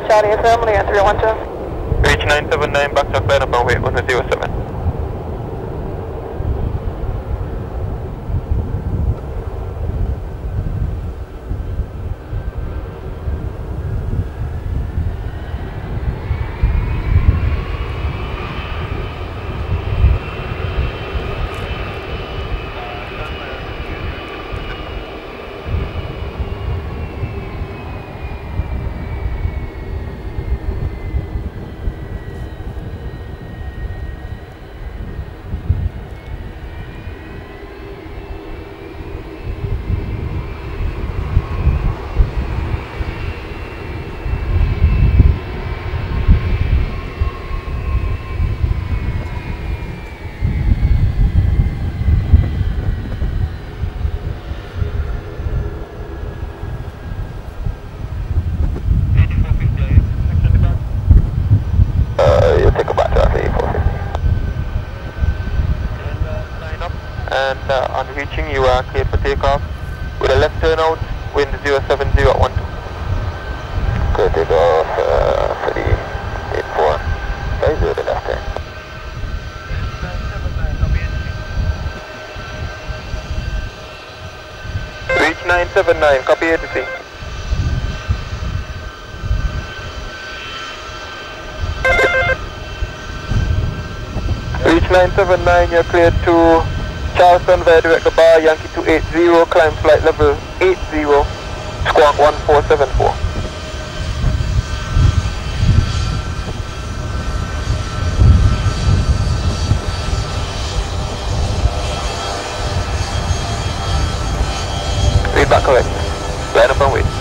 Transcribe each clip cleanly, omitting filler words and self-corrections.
Charlie FM, Leon 312. Reach 979, backtrack line up and wait, 107. On reaching, you are cleared for takeoff with a left turnout, wind 070 at 12. Clear takeoff for the 84. Guys, the left turn. Reach 979, copy ATC. Reach 979, you're cleared to Charleston via direct to bar, Yankee 280, climb flight level 80, squawk 1474. Read back correct. Line up and wait.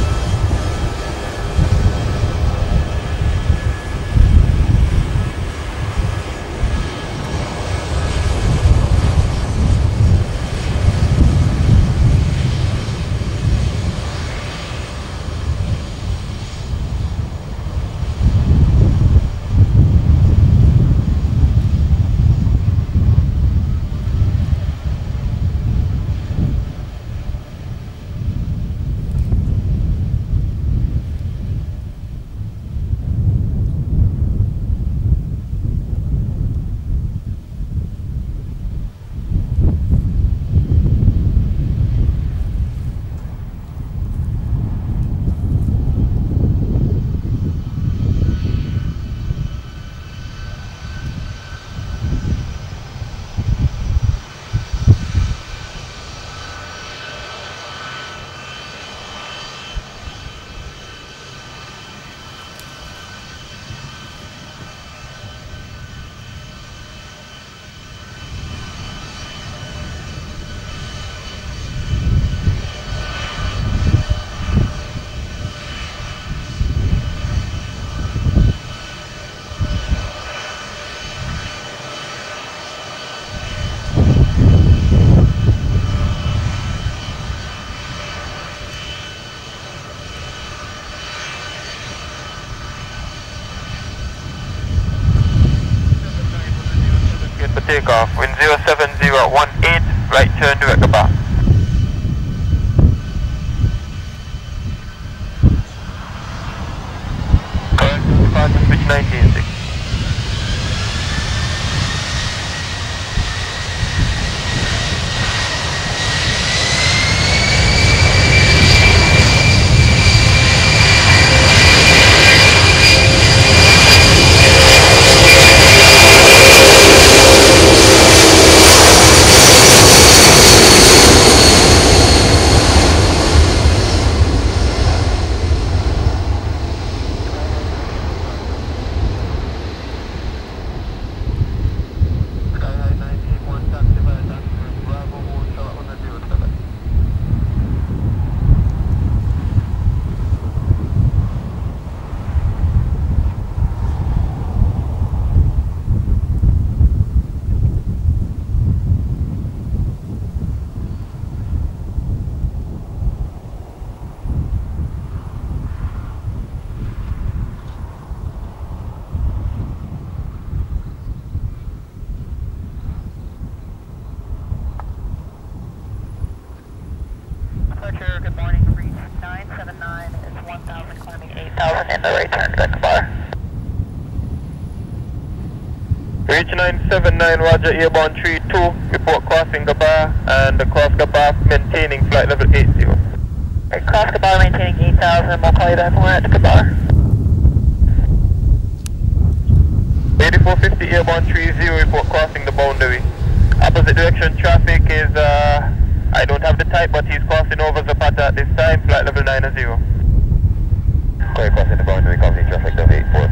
Takeoff, wind 07018, right turn direct to bar. Current departure switch 196. Good morning, reach 979 is 1000 climbing 8. 8000 in the right turn to Kabar. Reach 979, roger, airborne 32, report crossing Gabar and across Gabar maintaining flight level 80. Right, cross Kabar maintaining 8000, we'll call you back when we're at Kabar. 8450 airborne 30, report crossing the boundary. Opposite direction traffic is, I don't have the type, but he's crossing over Zapata at this time, flight level 90. Clear crossing the boundary, copy traffic of 84.